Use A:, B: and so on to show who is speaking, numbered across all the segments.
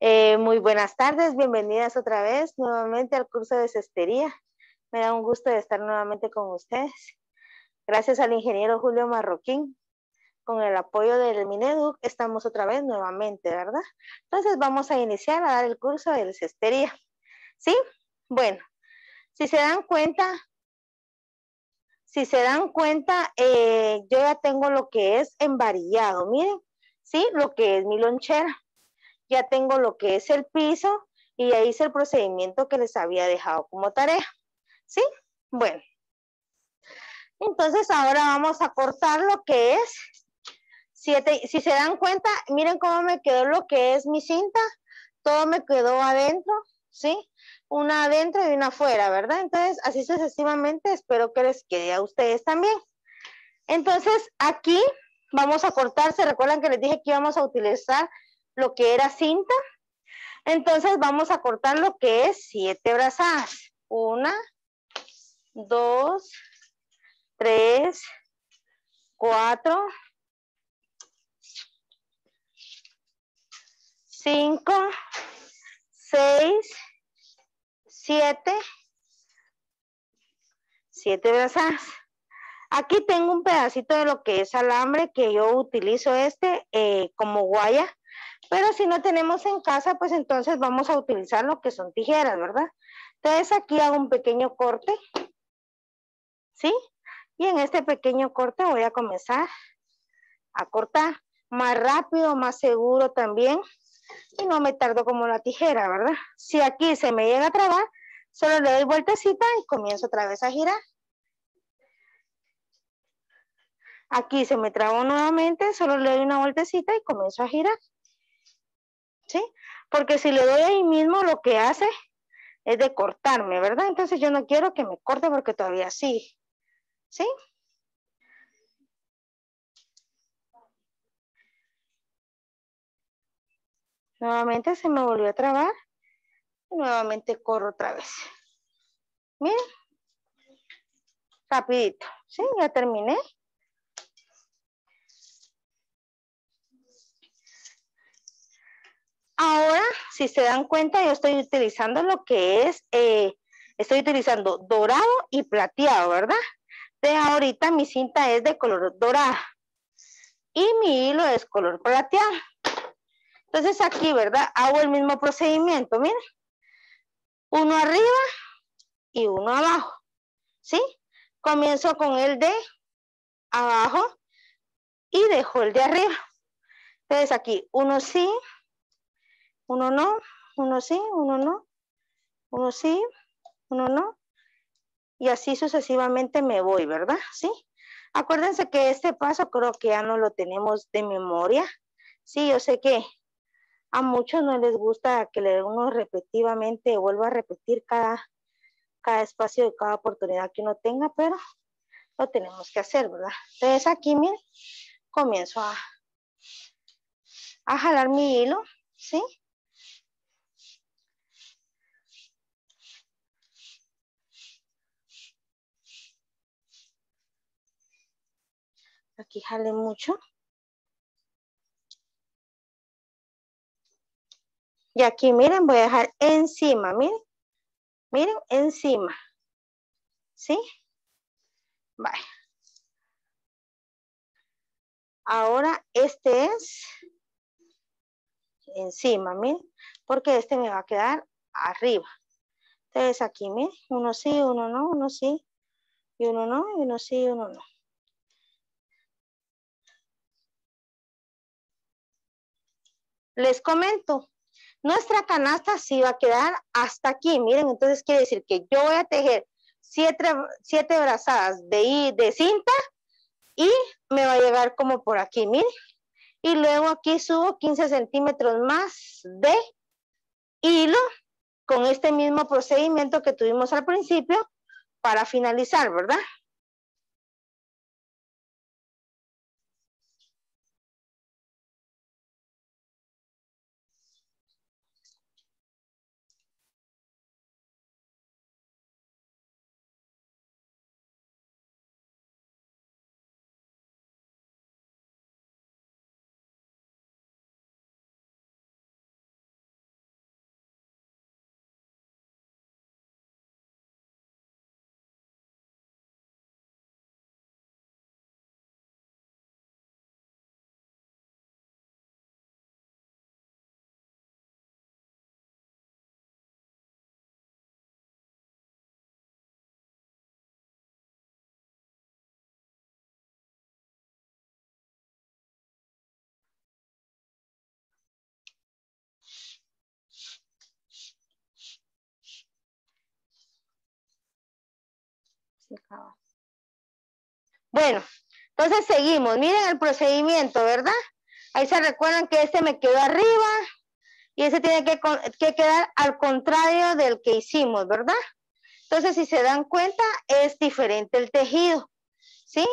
A: Muy buenas tardes, bienvenidas otra vez nuevamente al curso de cestería. Me da un gusto de estar nuevamente con ustedes. Gracias al ingeniero Julio Marroquín, con el apoyo del Mineduc, estamos otra vez nuevamente, ¿verdad? Entonces vamos a iniciar a dar el curso de cestería. ¿Sí? Bueno, si se dan cuenta, yo ya tengo lo que es envarillado, miren, ¿sí? Lo que es mi lonchera. Ya tengo lo que es el piso y ya hice el procedimiento que les había dejado como tarea, ¿sí? Bueno, entonces ahora vamos a cortar lo que es 7, si se dan cuenta, miren cómo me quedó lo que es mi cinta, todo me quedó adentro, ¿sí? Una adentro y una afuera, ¿verdad? Entonces, así sucesivamente, espero que les quede a ustedes también. Entonces, aquí vamos a cortar, ¿se recuerdan que les dije que íbamos a utilizar lo que era cinta? Entonces vamos a cortar lo que es 7 brazadas. 1, 2, 3, 4, 5, 6, 7, 7 brazadas. Aquí tengo un pedacito de lo que es alambre que yo utilizo como guaya, pero si no tenemos en casa, pues entonces vamos a utilizar lo que son tijeras, ¿verdad? Entonces aquí hago un pequeño corte, ¿sí? Y en este pequeño corte voy a comenzar a cortar más rápido, más seguro también, y no me tardo como la tijera, ¿verdad? Si aquí se me llega a trabar, solo le doy vueltecita y comienzo otra vez a girar. Aquí se me trabó nuevamente, solo le doy una vueltecita y comienzo a girar, ¿sí? Porque si le doy ahí mismo, lo que hace es de cortarme, ¿verdad? Entonces yo no quiero que me corte porque todavía sí, ¿sí? Nuevamente se me volvió a trabar y nuevamente corro otra vez. Miren, rapidito, ¿sí? Ya terminé. Ahora, si se dan cuenta, yo estoy utilizando lo que es, estoy utilizando dorado y plateado, ¿verdad? De ahorita mi cinta es de color dorada y mi hilo es color plateado. Entonces aquí, ¿verdad? Hago el mismo procedimiento, miren. Uno arriba y uno abajo, ¿sí? Comienzo con el de abajo y dejo el de arriba. Entonces aquí, uno sí, uno no, uno sí, uno no, uno sí, uno no. Y así sucesivamente me voy, ¿verdad? ¿Sí? Acuérdense que este paso creo que ya no lo tenemos de memoria. Sí, yo sé que a muchos no les gusta que le uno repetitivamente vuelva a repetir cada espacio de cada oportunidad que uno tenga, pero lo tenemos que hacer, ¿verdad? Entonces aquí, miren, comienzo a jalar mi hilo, ¿sí? Aquí jale mucho. Y aquí, miren, voy a dejar encima, miren, encima, ¿sí? Vale. Ahora este es encima, miren, porque este me va a quedar arriba. Entonces aquí, miren, uno sí, uno no, uno sí, y uno no, y uno sí, y uno no. Les comento, nuestra canasta sí va a quedar hasta aquí, miren, entonces quiere decir que yo voy a tejer 7 brazadas de cinta y me va a llegar como por aquí, miren. Y luego aquí subo 15 centímetros más de hilo con este mismo procedimiento que tuvimos al principio para finalizar, ¿verdad? Bueno, entonces seguimos. Miren el procedimiento, ¿verdad? Ahí se recuerdan que este me quedó arriba y ese tiene que quedar al contrario del que hicimos, ¿verdad? Entonces, si se dan cuenta, es diferente el tejido, ¿sí?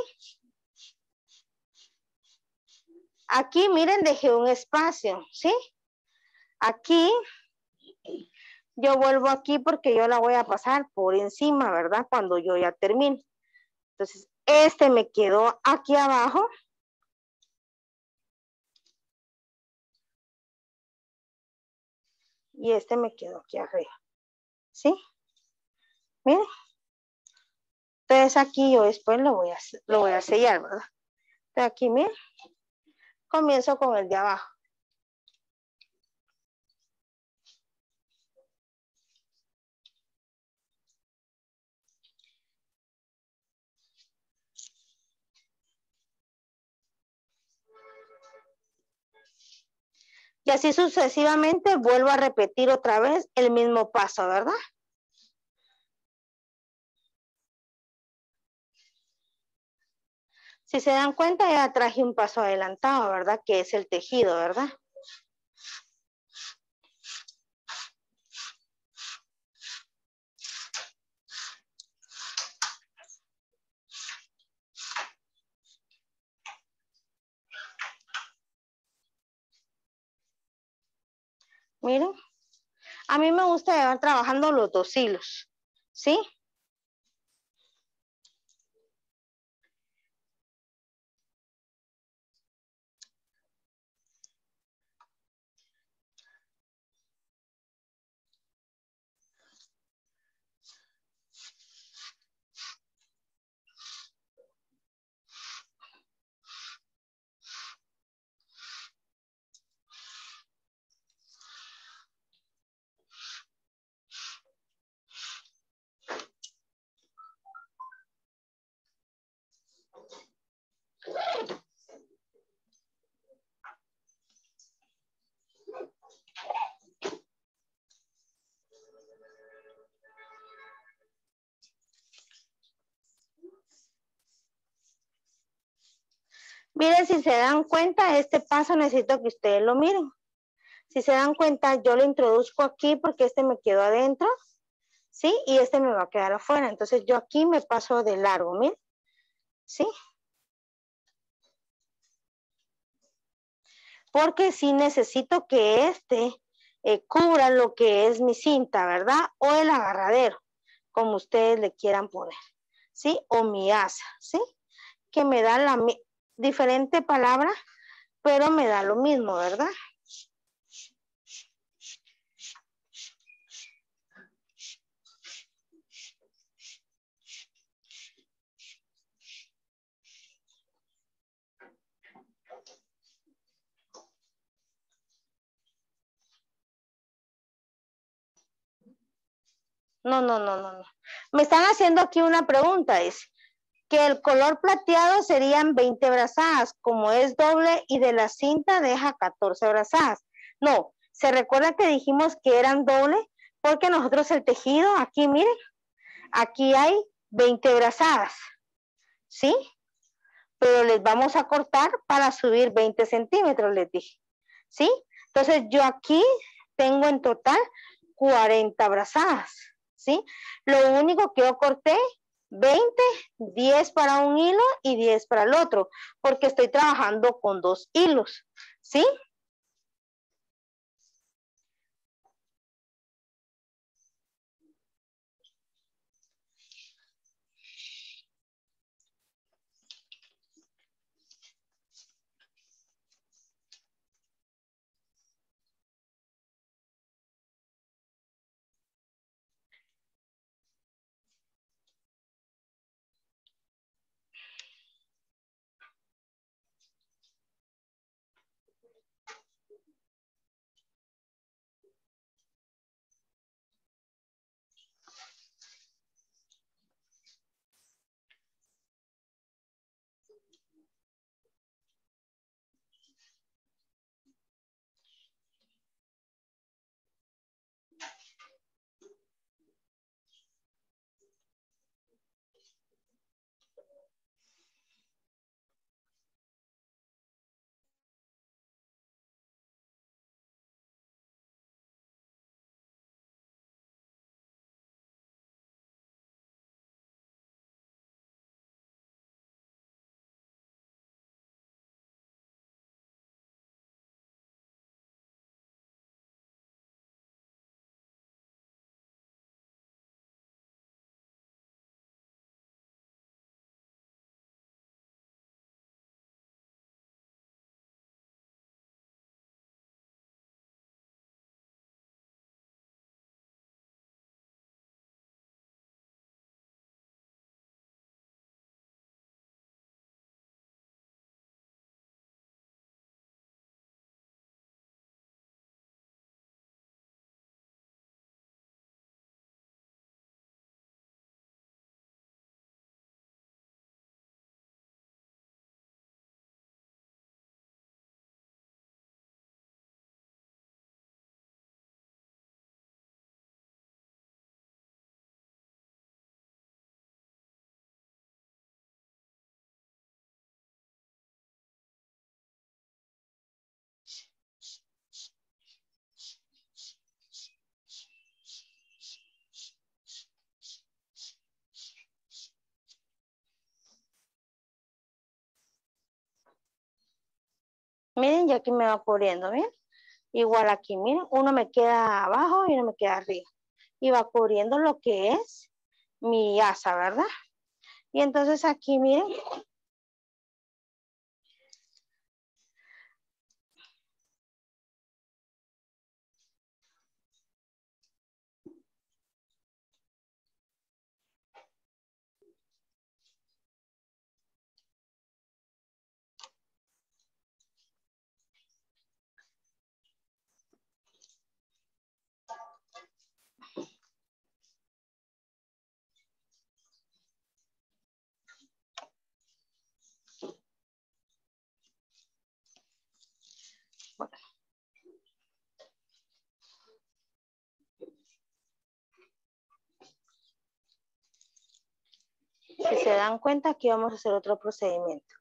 A: Aquí, miren, dejé un espacio, ¿sí? Aquí, yo vuelvo aquí porque yo la voy a pasar por encima, ¿verdad? Cuando yo ya termine. Entonces, este me quedó aquí abajo. Y este me quedó aquí arriba, ¿sí? Miren. Entonces, aquí yo después lo voy a sellar, ¿verdad? Entonces, aquí, miren, comienzo con el de abajo. Y así sucesivamente vuelvo a repetir otra vez el mismo paso, ¿verdad? Si se dan cuenta, ya traje un paso adelantado, ¿verdad? Que es el tejido, ¿verdad? Miren, a mí me gusta llevar trabajando los dos hilos, ¿sí? Miren, si se dan cuenta, este paso necesito que ustedes lo miren. Si se dan cuenta, yo lo introduzco aquí porque este me quedó adentro, ¿sí? Y este me va a quedar afuera. Entonces yo aquí me paso de largo, miren, ¿sí? Porque sí necesito que este cubra lo que es mi cinta, ¿verdad? O el agarradero, como ustedes le quieran poner, ¿sí? O mi asa, ¿sí? Que me da la diferente palabra, pero me da lo mismo, ¿verdad? No, no, no, no, no. Me están haciendo aquí una pregunta, es que el color plateado serían 20 brazadas, como es doble y de la cinta deja 14 brazadas. No, se recuerda que dijimos que eran doble porque nosotros el tejido, aquí miren, aquí hay 20 brazadas, ¿sí? Pero les vamos a cortar para subir 20 centímetros, les dije, ¿sí? Entonces yo aquí tengo en total 40 brazadas, ¿sí? Lo único que yo corté 20, 10 para un hilo y 10 para el otro, porque estoy trabajando con dos hilos, ¿sí? Miren, ya aquí me va cubriendo, ¿ven? Igual aquí, miren, uno me queda abajo y uno me queda arriba. Y va cubriendo lo que es mi asa, ¿verdad? Y entonces aquí, miren, bueno, si se dan cuenta, aquí vamos a hacer otro procedimiento.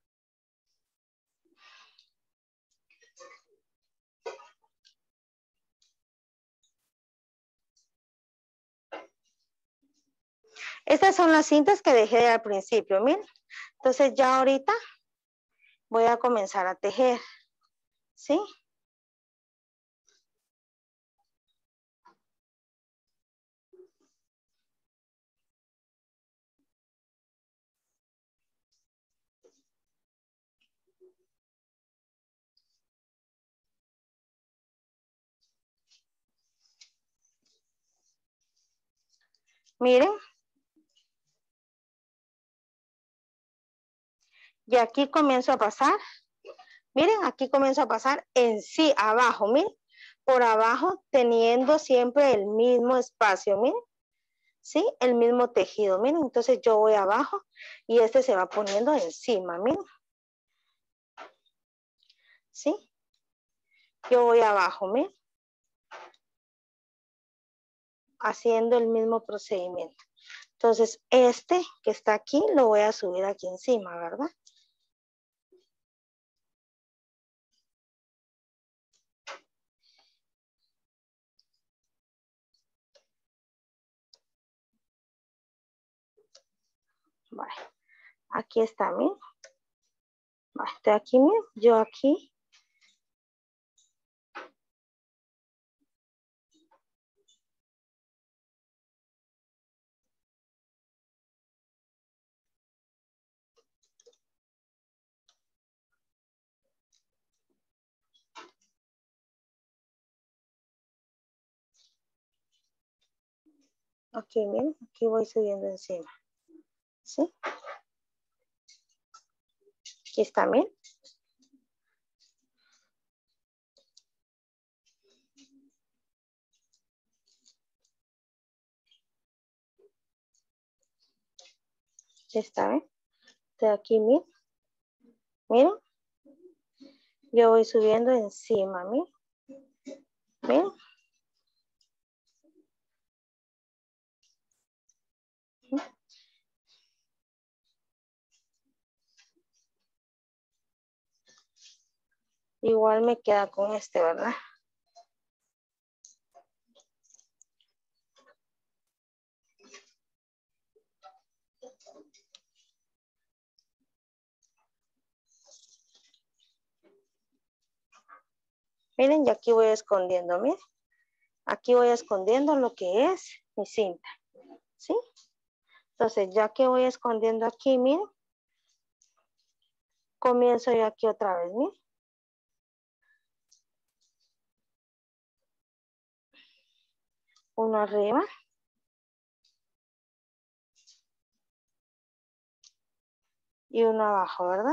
A: Estas son las cintas que dejé al principio, miren. Entonces ya ahorita voy a comenzar a tejer, ¿sí? Miren, y aquí comienzo a pasar. Miren, aquí comienzo a pasar en sí, abajo, miren. Por abajo teniendo siempre el mismo espacio, miren. ¿Sí? El mismo tejido, miren. Entonces yo voy abajo y este se va poniendo encima, miren. ¿Sí? Yo voy abajo, miren. Haciendo el mismo procedimiento. Entonces este que está aquí lo voy a subir aquí encima, ¿verdad? Vale. Aquí está, miren. Vale, estoy aquí, miren. Yo aquí. Aquí, miren. Aquí voy subiendo encima. ¿Sí? Aquí está, miren. Aquí está, ¿ven? Estoy aquí, miren. Miren. Yo voy subiendo encima, miren. Miren. Igual me queda con este, ¿verdad? Miren, y aquí voy escondiendo, miren. Aquí voy escondiendo lo que es mi cinta, ¿sí? Entonces, ya que voy escondiendo aquí, miren, comienzo yo aquí otra vez, miren. Uno arriba. Y uno abajo, ¿verdad?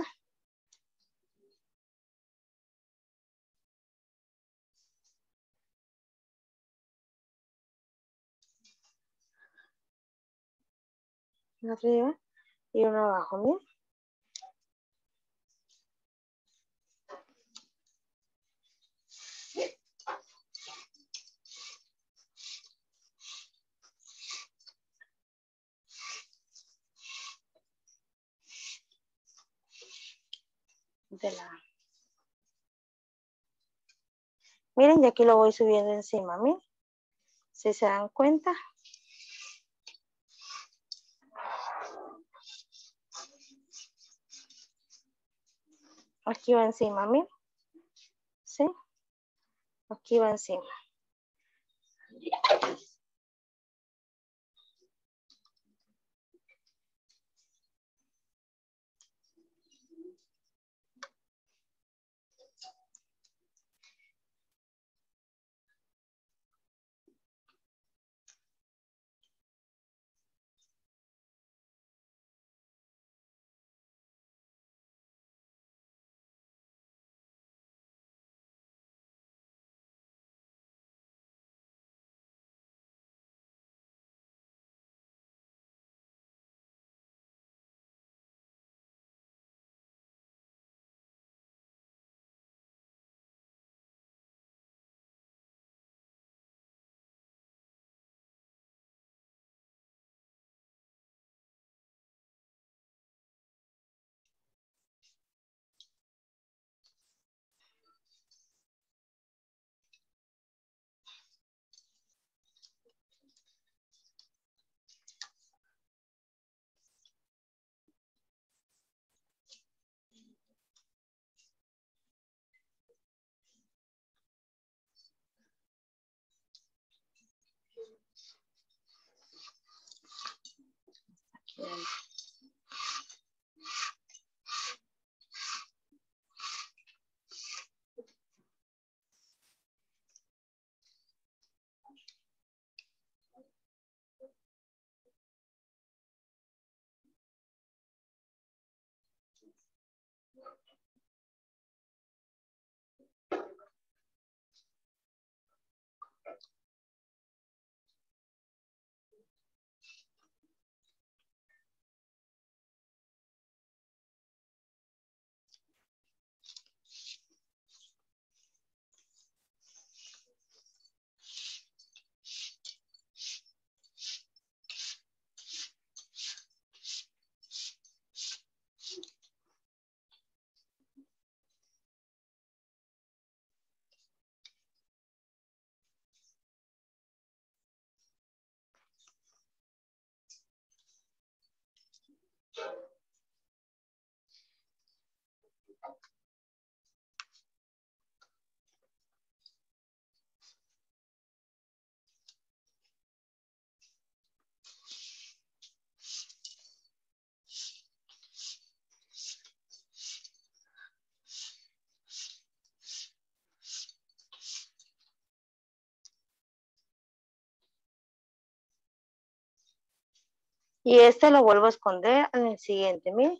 A: Uno arriba y uno abajo, miren. Miren, y aquí lo voy subiendo encima, miren. Si se dan cuenta. Aquí va encima, miren. Aquí va encima. Y este lo vuelvo a esconder en el siguiente, miren.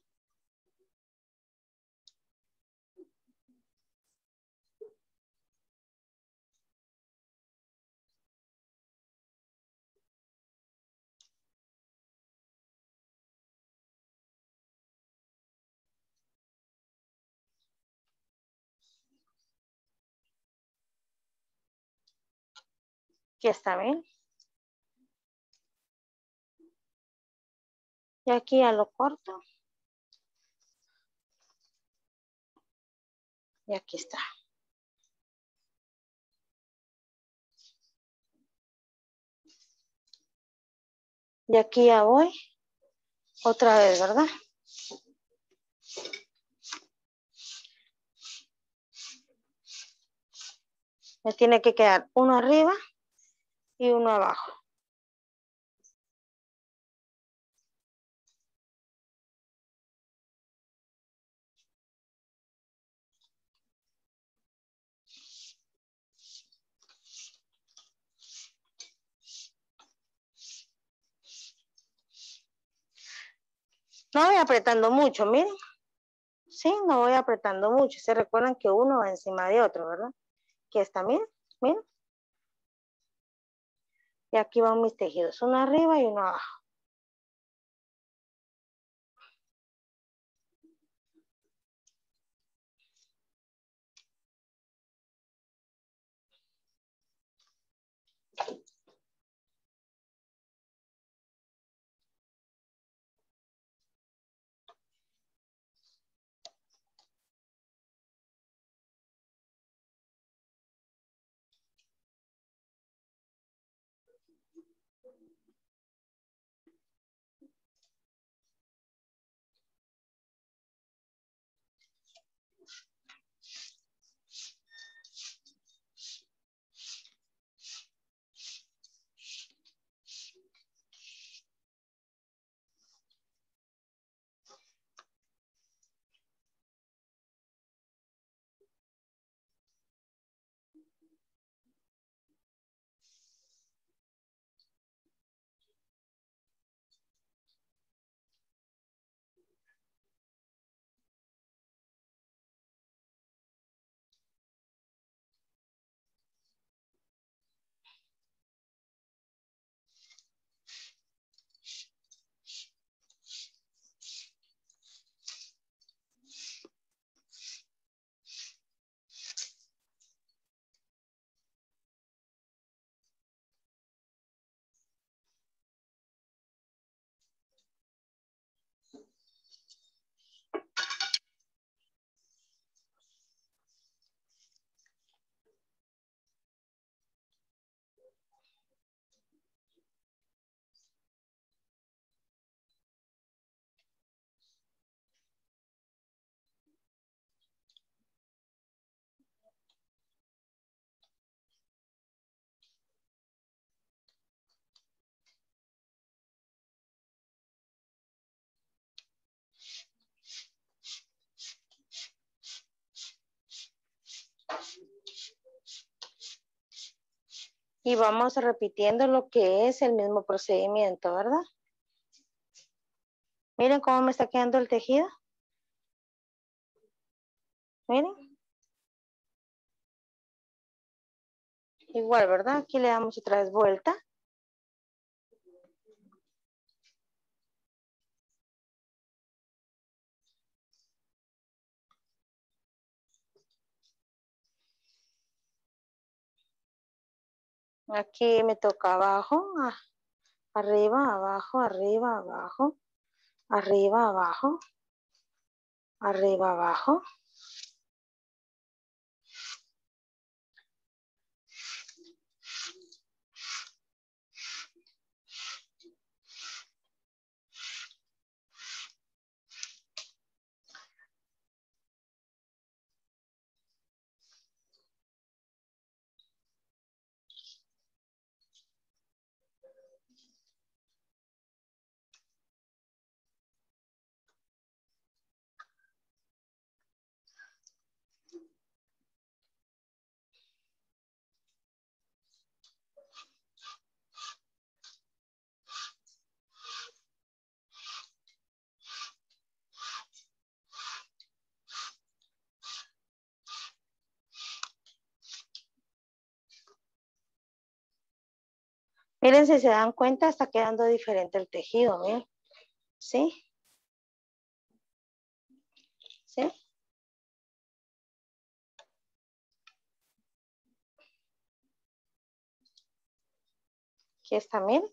A: Aquí está bien. Y aquí ya lo corto. Y aquí está. Y aquí ya voy. Otra vez, ¿verdad? Me tiene que quedar uno arriba y uno abajo. No voy apretando mucho, miren. Sí, no voy apretando mucho. Se recuerdan que uno va encima de otro, ¿verdad? Aquí está, miren, miren. Y aquí van mis tejidos, uno arriba y uno abajo. Y vamos repitiendo lo que es el mismo procedimiento, ¿verdad? Miren cómo me está quedando el tejido. Miren. Igual, ¿verdad? Aquí le damos otra vez vuelta. Aquí me toca abajo, arriba, abajo, arriba, abajo, arriba, abajo, arriba, abajo. Miren, si se dan cuenta, está quedando diferente el tejido, miren. ¿Sí? ¿Sí? Aquí está, miren.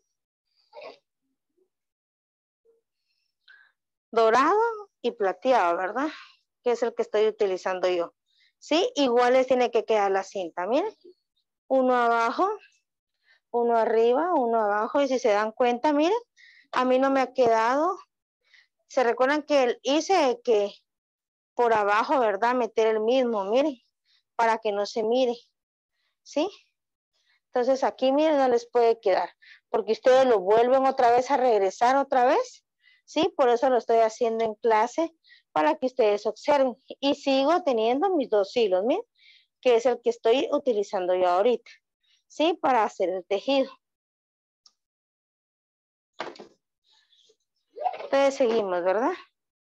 A: Dorado y plateado, ¿verdad? Que es el que estoy utilizando yo. ¿Sí? Iguales tiene que quedar la cinta, miren. Uno abajo, uno arriba, uno abajo. Y si se dan cuenta, miren, a mí no me ha quedado. ¿Se recuerdan que hice que por abajo, ¿verdad? Meter el mismo, miren, para que no se mire. ¿Sí? Entonces aquí, miren, no les puede quedar, porque ustedes lo vuelven otra vez a regresar otra vez, ¿sí? Por eso lo estoy haciendo en clase, para que ustedes observen. Y sigo teniendo mis dos hilos, miren, que es el que estoy utilizando yo ahorita, ¿sí? Para hacer el tejido. Entonces seguimos, ¿verdad?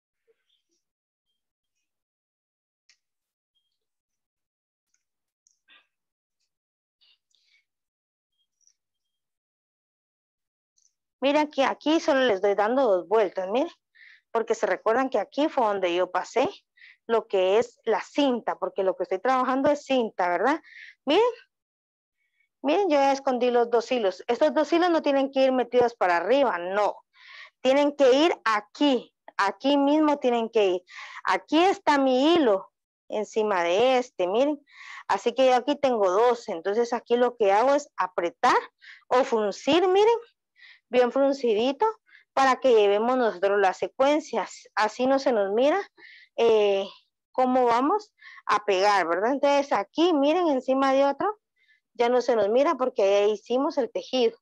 A: Miren que aquí solo les doy dando dos vueltas, miren, porque se recuerdan que aquí fue donde yo pasé lo que es la cinta, porque lo que estoy trabajando es cinta, ¿verdad? Miren, miren, yo ya escondí los dos hilos. Estos dos hilos no tienen que ir metidos para arriba, no. Tienen que ir aquí, aquí mismo tienen que ir. Aquí está mi hilo encima de este, miren. Así que yo aquí tengo dos, entonces aquí lo que hago es apretar o fruncir, miren, bien fruncidito, para que llevemos nosotros las secuencias. Así no se nos mira cómo vamos a pegar, ¿verdad? Entonces aquí, miren, encima de otro, ya no se nos mira porque ahí hicimos el tejido.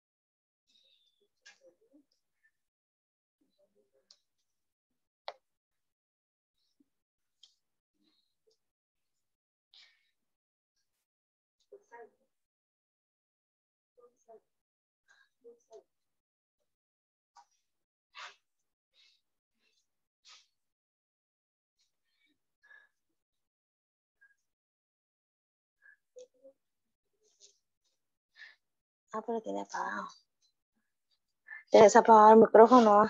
A: Ah, pero tiene apagado. Tienes apagado el micrófono.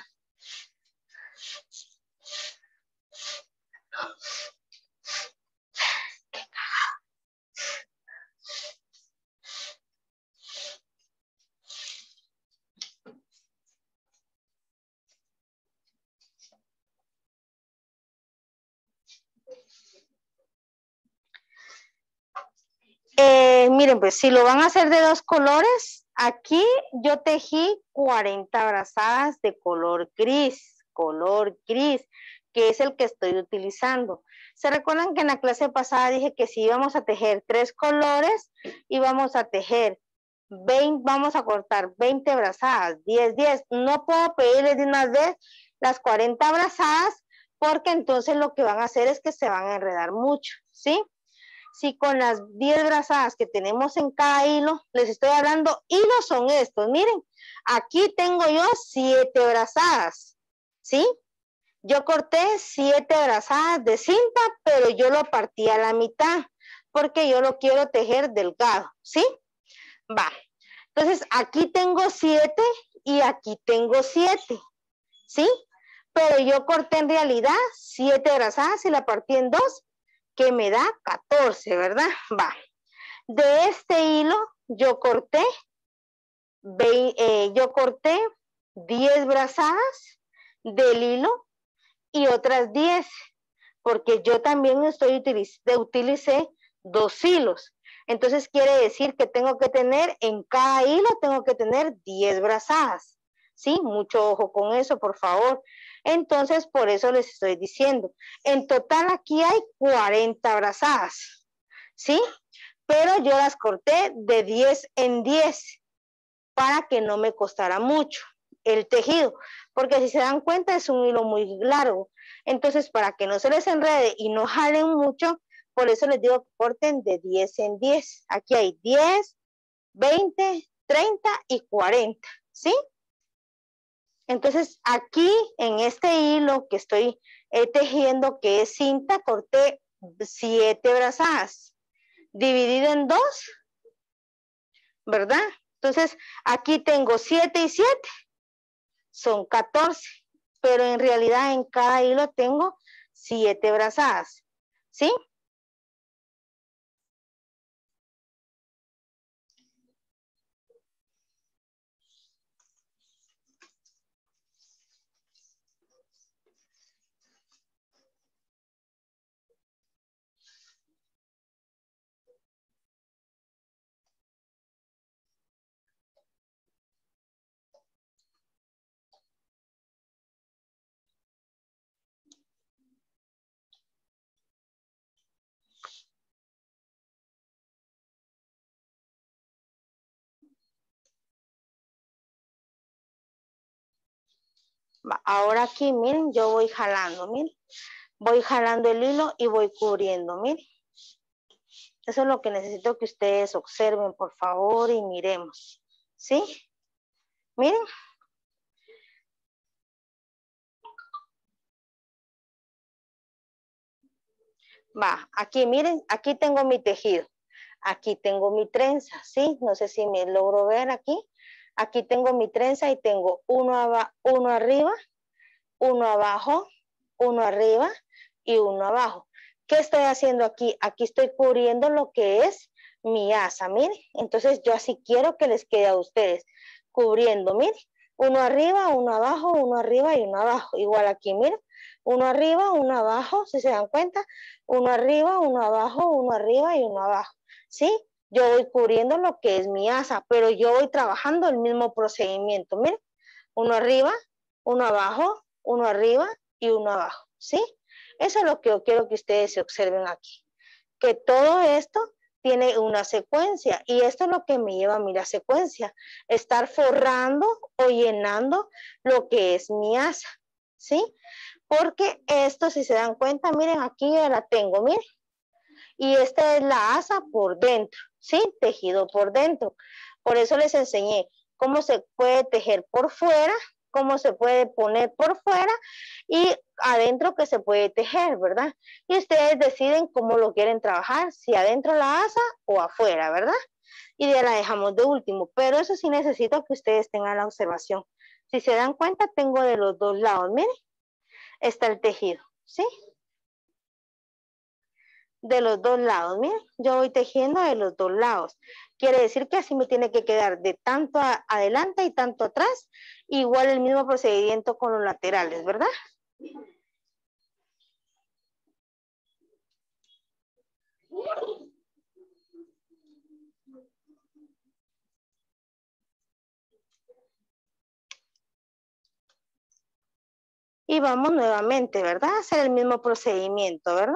A: Miren, pues si lo van a hacer de dos colores, aquí yo tejí 40 brazadas de color gris, que es el que estoy utilizando. ¿Se recuerdan que en la clase pasada dije que si íbamos a tejer tres colores, íbamos a tejer 20, vamos a cortar 20 brazadas, 10, 10. No puedo pedirles de una vez las 40 brazadas, porque entonces lo que van a hacer es que se van a enredar mucho, ¿sí? Si con las 10 brazadas que tenemos en cada hilo, les estoy hablando, hilos son estos, miren, aquí tengo yo 7 brazadas, ¿sí? Yo corté 7 brazadas de cinta, pero yo lo partí a la mitad, porque yo lo quiero tejer delgado, ¿sí? Va. Entonces, aquí tengo 7 y aquí tengo 7, ¿sí? Pero yo corté en realidad 7 brazadas y la partí en 2, que me da 14, ¿verdad? Va. De este hilo yo corté 10 brazadas del hilo y otras 10, porque yo también utilicé 2 hilos. Entonces quiere decir que tengo que tener, en cada hilo tengo que tener 10 brazadas. ¿Sí? Mucho ojo con eso, por favor. Entonces, por eso les estoy diciendo. En total aquí hay 40 brazadas. ¿Sí? Pero yo las corté de 10 en 10 para que no me costara mucho el tejido, porque si se dan cuenta es un hilo muy largo. Entonces, para que no se les enrede y no jalen mucho, por eso les digo que corten de 10 en 10. Aquí hay 10, 20, 30 y 40, ¿sí? Entonces, aquí en este hilo que estoy tejiendo, que es cinta, corté 7 brazadas, dividido en 2, ¿verdad? Entonces, aquí tengo 7 y 7, son 14, pero en realidad en cada hilo tengo 7 brazadas, ¿sí? Ahora aquí, miren, yo voy jalando, miren. Voy jalando el hilo y voy cubriendo, miren. Eso es lo que necesito que ustedes observen, por favor, y miremos, ¿sí? Miren. Va, aquí miren, aquí tengo mi tejido. Aquí tengo mi trenza, ¿sí? No sé si me logro ver aquí. Aquí tengo mi trenza y tengo uno arriba, uno abajo, uno arriba y uno abajo. ¿Qué estoy haciendo aquí? Aquí estoy cubriendo lo que es mi asa, miren. Entonces yo así quiero que les quede a ustedes, cubriendo, miren. Uno arriba, uno abajo, uno arriba y uno abajo. Igual aquí, miren. Uno arriba, uno abajo, si se dan cuenta. Uno arriba, uno abajo, uno arriba y uno abajo. ¿Sí? Yo voy cubriendo lo que es mi asa, pero yo voy trabajando el mismo procedimiento, miren. Uno arriba, uno abajo, uno arriba y uno abajo, ¿sí? Eso es lo que yo quiero que ustedes se observen aquí. Que todo esto tiene una secuencia y esto es lo que me lleva a mí la secuencia. Estar forrando o llenando lo que es mi asa, ¿sí? Porque esto, si se dan cuenta, miren, aquí ya la tengo, miren. Y esta es la asa por dentro, ¿sí? Tejido por dentro. Por eso les enseñé cómo se puede tejer por fuera, cómo se puede poner por fuera y adentro que se puede tejer, ¿verdad? Y ustedes deciden cómo lo quieren trabajar, si adentro la asa o afuera, ¿verdad? Y ya la dejamos de último, pero eso sí necesito que ustedes tengan la observación. Si se dan cuenta, tengo de los dos lados, miren, está el tejido, ¿sí? De los dos lados, miren, yo voy tejiendo de los dos lados. Quiere decir que así me tiene que quedar de tanto adelante y tanto atrás, igual el mismo procedimiento con los laterales, ¿verdad? Y vamos nuevamente, ¿verdad? A hacer el mismo procedimiento, ¿verdad?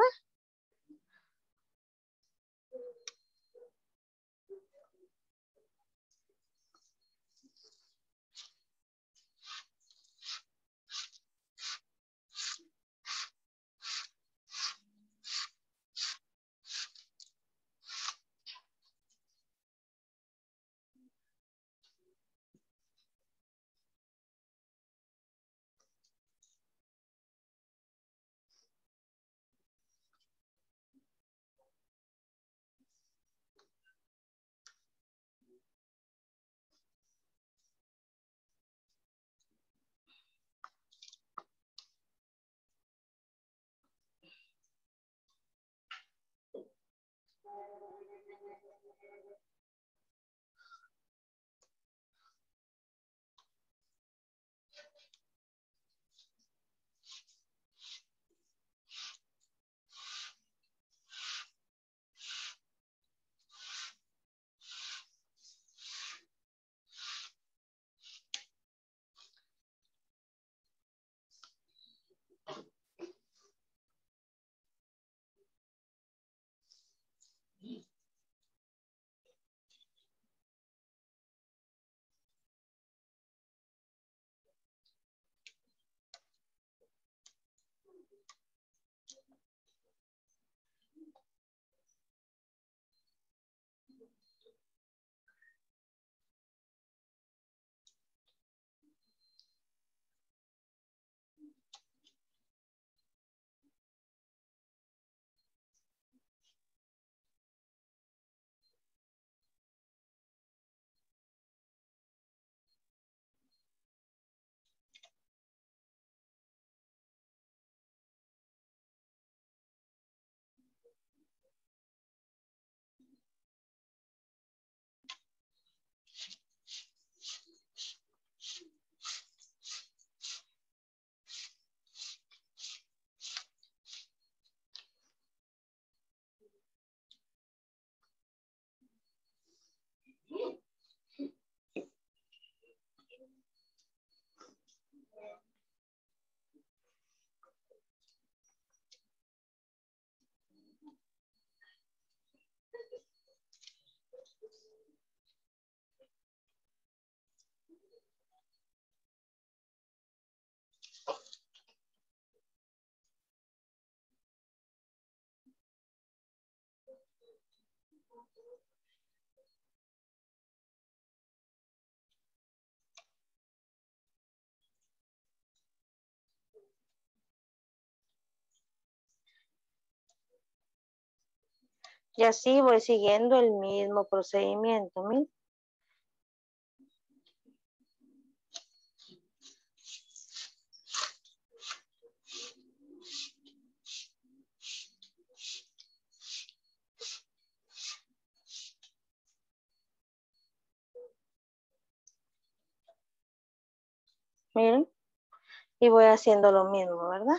A: Y así voy siguiendo el mismo procedimiento. Miren. Miren. Y voy haciendo lo mismo, ¿verdad?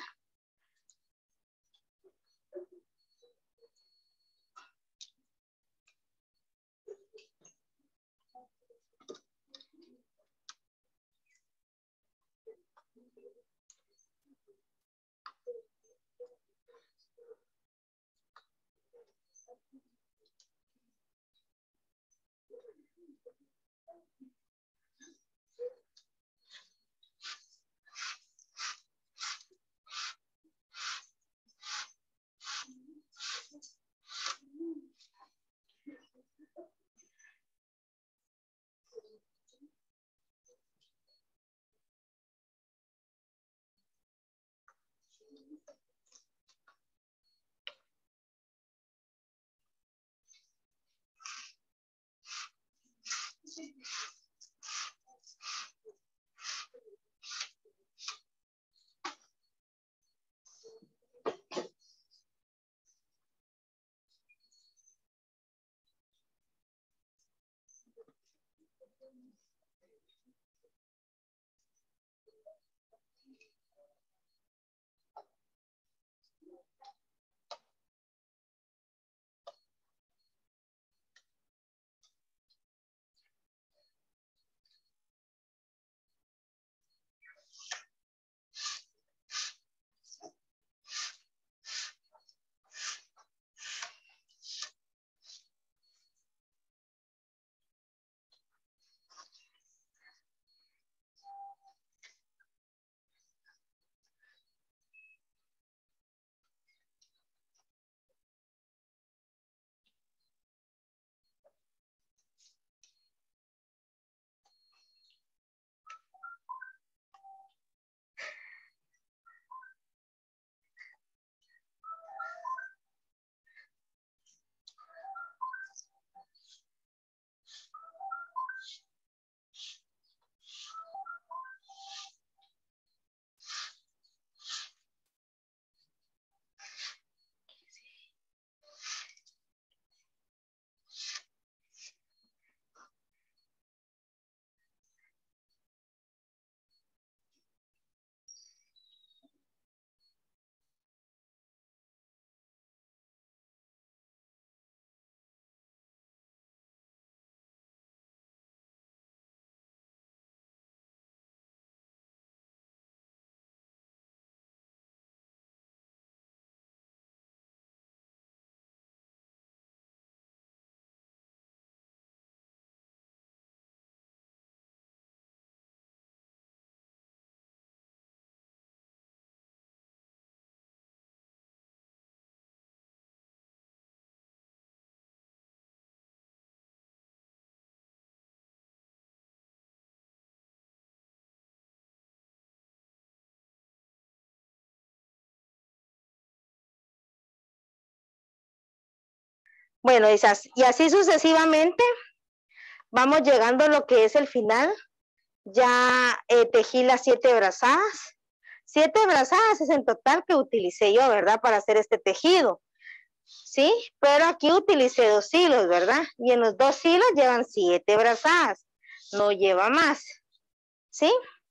A: Bueno, y así sucesivamente vamos llegando a lo que es el final. Ya tejí las 7 brazadas. 7 brazadas es en total que utilicé yo, ¿verdad? Para hacer este tejido. ¿Sí? Pero aquí utilicé 2 hilos, ¿verdad? Y en los 2 hilos llevan 7 brazadas. No lleva más. ¿Sí?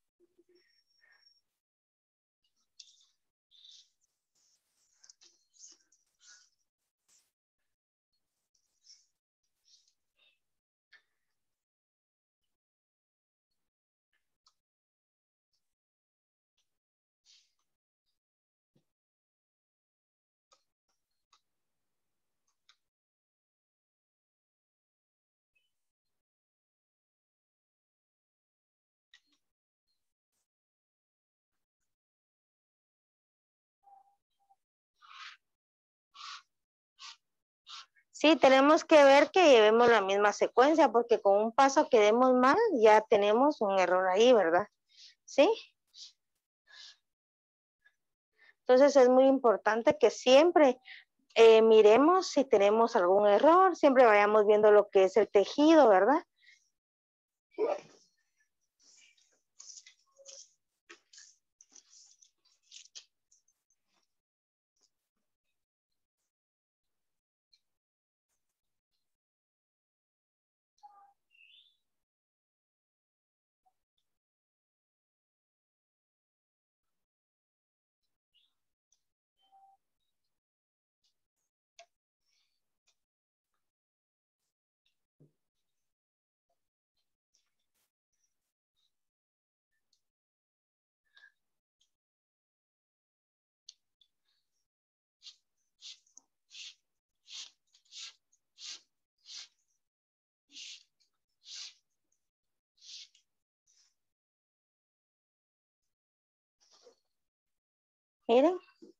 A: Sí, tenemos que ver que llevemos la misma secuencia, porque con un paso que demos mal, ya tenemos un error ahí, ¿verdad? ¿Sí? Entonces es muy importante que siempre Miremos si tenemos algún error, siempre vayamos viendo lo que es el tejido, ¿verdad? Miren.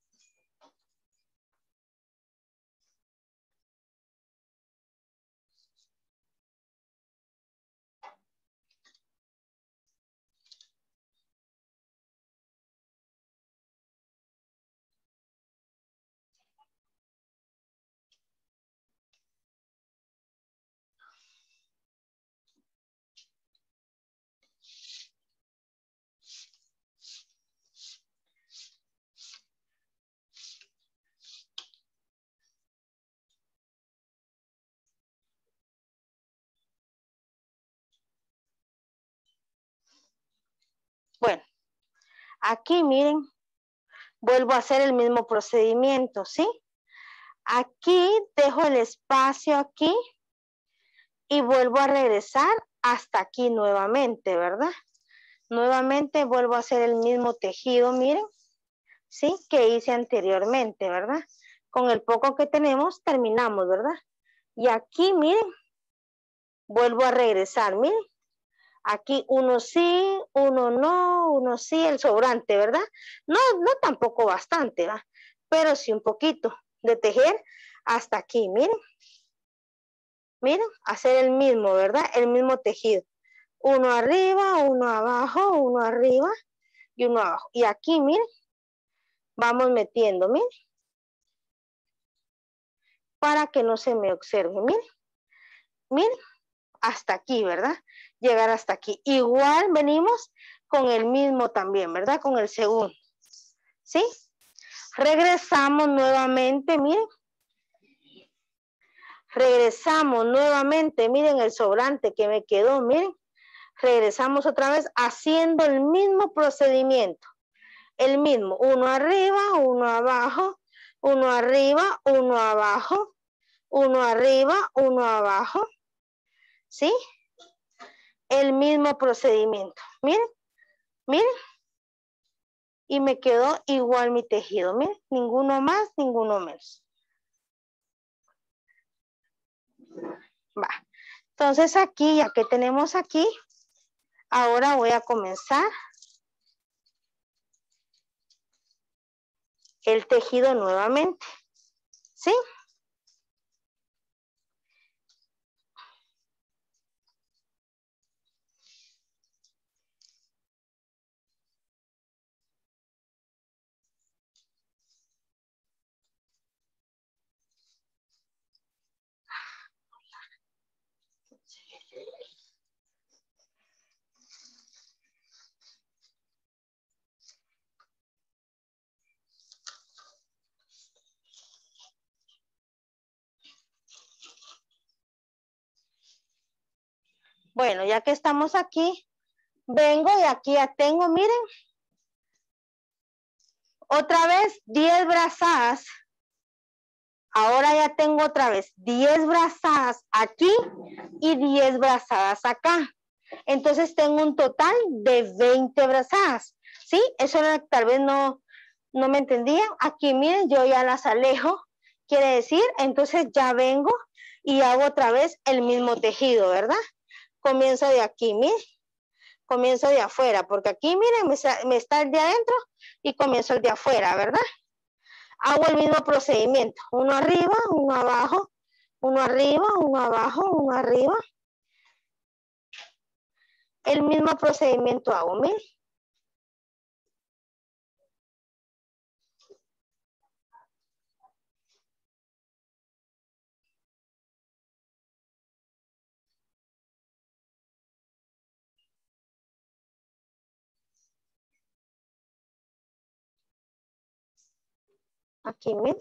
A: Bueno, aquí miren, vuelvo a hacer el mismo procedimiento, ¿sí? Aquí dejo el espacio aquí y vuelvo a regresar hasta aquí nuevamente, ¿verdad? Nuevamente vuelvo a hacer el mismo tejido, miren, ¿sí? Que hice anteriormente, ¿verdad? Con el poco que tenemos terminamos, ¿verdad? Y aquí, miren, vuelvo a regresar, miren. Aquí uno sí, uno no, uno sí, el sobrante, ¿verdad? No, no tampoco bastante, ¿verdad? Pero sí un poquito de tejer hasta aquí, miren. Miren, hacer el mismo, ¿verdad? El mismo tejido. Uno arriba, uno abajo, uno arriba y uno abajo. Y aquí, miren, vamos metiendo, miren, para que no se me observe, miren, miren, hasta aquí, ¿verdad? Llegar hasta aquí. Igual venimos con el mismo también, ¿verdad? Con el segundo, ¿sí? Regresamos nuevamente, miren. Regresamos nuevamente, miren el sobrante que me quedó, miren. Regresamos otra vez haciendo el mismo procedimiento. El mismo, uno arriba, uno abajo, uno arriba, uno abajo, uno arriba, uno abajo, ¿sí? El mismo procedimiento. Miren, miren. Y me quedó igual mi tejido, miren, ninguno más, ninguno menos. Va. Entonces aquí, ya que tenemos aquí, ahora voy a comenzar el tejido nuevamente, ¿sí? Bueno, ya que estamos aquí, vengo y aquí ya tengo, miren, otra vez 10 brazadas. Ahora ya tengo otra vez 10 brazadas aquí y 10 brazadas acá. Entonces tengo un total de 20 brazadas, ¿sí? Eso tal vez no me entendían. Aquí miren, yo ya las alejo, quiere decir, entonces ya vengo y hago otra vez el mismo tejido, ¿verdad? Comienzo de aquí, miren, comienzo de afuera, porque aquí miren, me está el de adentro y comienzo el de afuera, ¿verdad? Hago el mismo procedimiento, uno arriba, uno abajo, uno arriba, uno abajo, uno arriba. El mismo procedimiento hago, miren. Aquí, miren.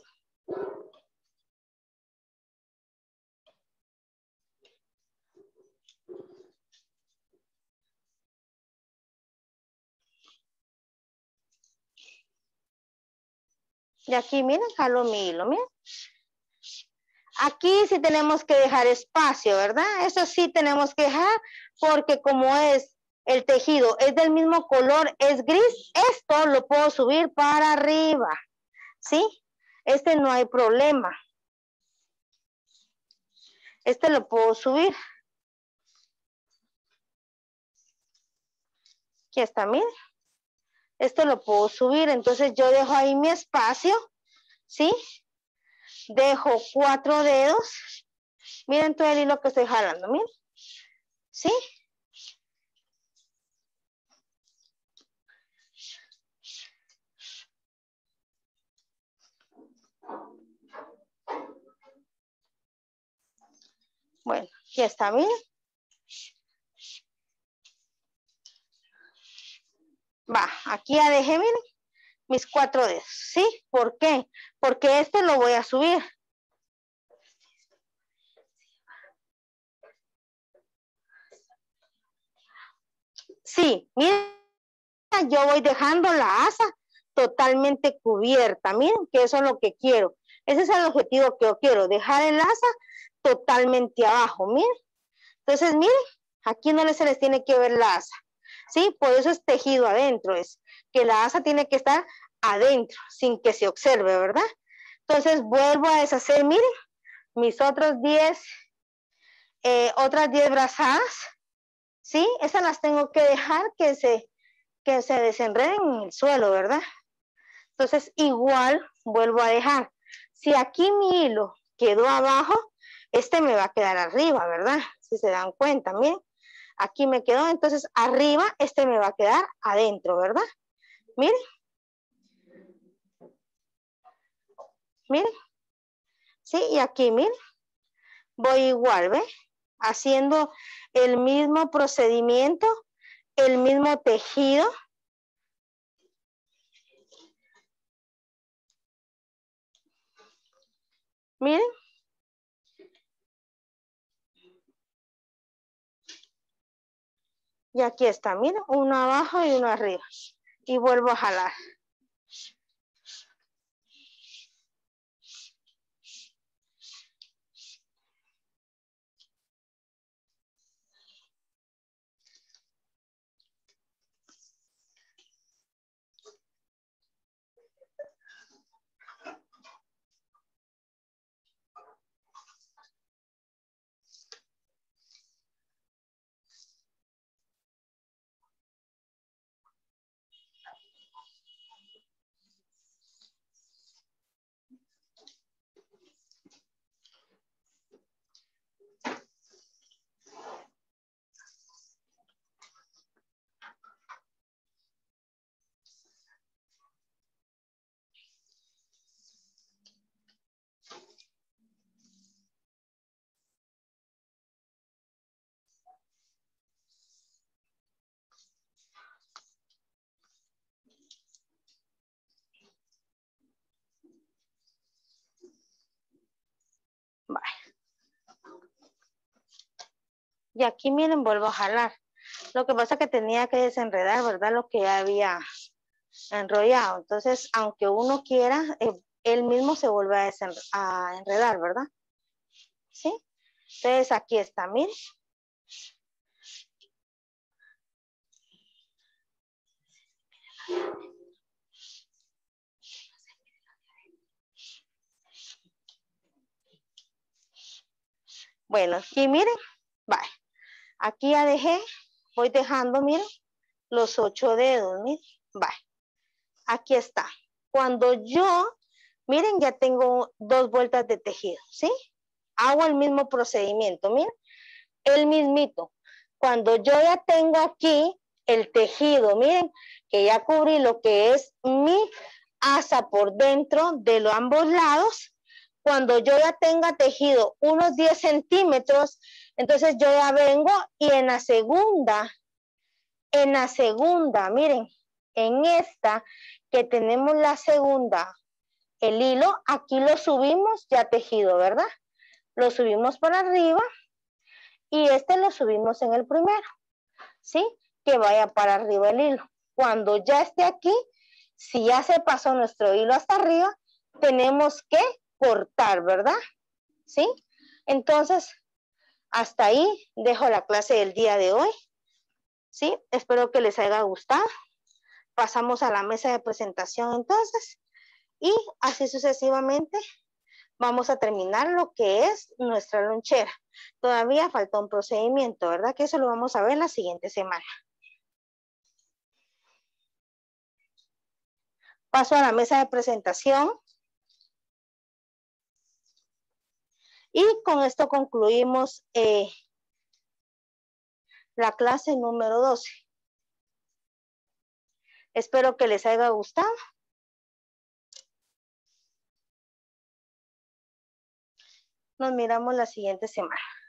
A: Y aquí, miren, jalo mi hilo, miren. Aquí sí tenemos que dejar espacio, ¿verdad? Eso sí tenemos que dejar porque como es el tejido, es del mismo color, es gris, esto lo puedo subir para arriba, ¿sí? Este no hay problema. Este lo puedo subir. Aquí está, miren. Esto lo puedo subir, entonces yo dejo ahí mi espacio, ¿sí? Dejo 4 dedos. Miren todo el hilo que estoy jalando, miren. ¿Sí? Bueno, aquí está, miren. Va, aquí ya dejé, miren, mis 4 dedos, ¿sí? ¿Por qué? Porque este lo voy a subir. Sí, miren, yo voy dejando la asa totalmente cubierta, miren, que eso es lo que quiero. Ese es el objetivo que yo quiero, dejar el asa totalmente abajo, miren. Entonces, miren, aquí no se les tiene que ver la asa, ¿sí? Por eso es tejido adentro, es que la asa tiene que estar adentro, sin que se observe, ¿verdad? Entonces, vuelvo a deshacer, miren, mis otras 10 brazadas, ¿sí? Esas las tengo que dejar que se desenreden en el suelo, ¿verdad? Entonces, igual vuelvo a dejar. Si aquí mi hilo quedó abajo, este me va a quedar arriba, ¿verdad? Si se dan cuenta, miren. Aquí me quedó, entonces arriba, este me va a quedar adentro, ¿verdad? Miren. Miren. Sí, y aquí, miren. Voy igual, ¿ve? Haciendo el mismo procedimiento, el mismo tejido. Miren. Y aquí está, miren, uno abajo y uno arriba. Y vuelvo a jalar. Y aquí, miren, vuelvo a jalar. Lo que pasa es que tenía que desenredar, ¿verdad? Lo que ya había enrollado. Entonces, aunque uno quiera, él mismo se vuelve a enredar, ¿verdad? ¿Sí? Entonces, aquí está, miren. Bueno, aquí miren, vaya. Aquí ya dejé, voy dejando, miren, los 8 dedos, miren, vaya. Aquí está. Cuando yo, miren, ya tengo 2 vueltas de tejido, ¿sí? Hago el mismo procedimiento, miren, el mismito. Cuando yo ya tengo aquí el tejido, miren, que ya cubrí lo que es mi asa por dentro de los ambos lados, cuando yo ya tenga tejido unos 10 centímetros, entonces yo ya vengo y en la segunda, miren, en esta que tenemos la segunda el hilo, aquí lo subimos ya tejido, ¿verdad? Lo subimos para arriba y este lo subimos en el primero, ¿sí? Que vaya para arriba el hilo. Cuando ya esté aquí, si ya se pasó nuestro hilo hasta arriba, tenemos que cortar, ¿verdad? ¿Sí? Entonces, hasta ahí dejo la clase del día de hoy, ¿sí? Espero que les haya gustado. Pasamos a la mesa de presentación entonces y así sucesivamente vamos a terminar lo que es nuestra lonchera. Todavía falta un procedimiento, ¿verdad? Que eso lo vamos a ver la siguiente semana. Paso a la mesa de presentación. Y con esto concluimos la clase número 12. Espero que les haya gustado. Nos miramos la siguiente semana.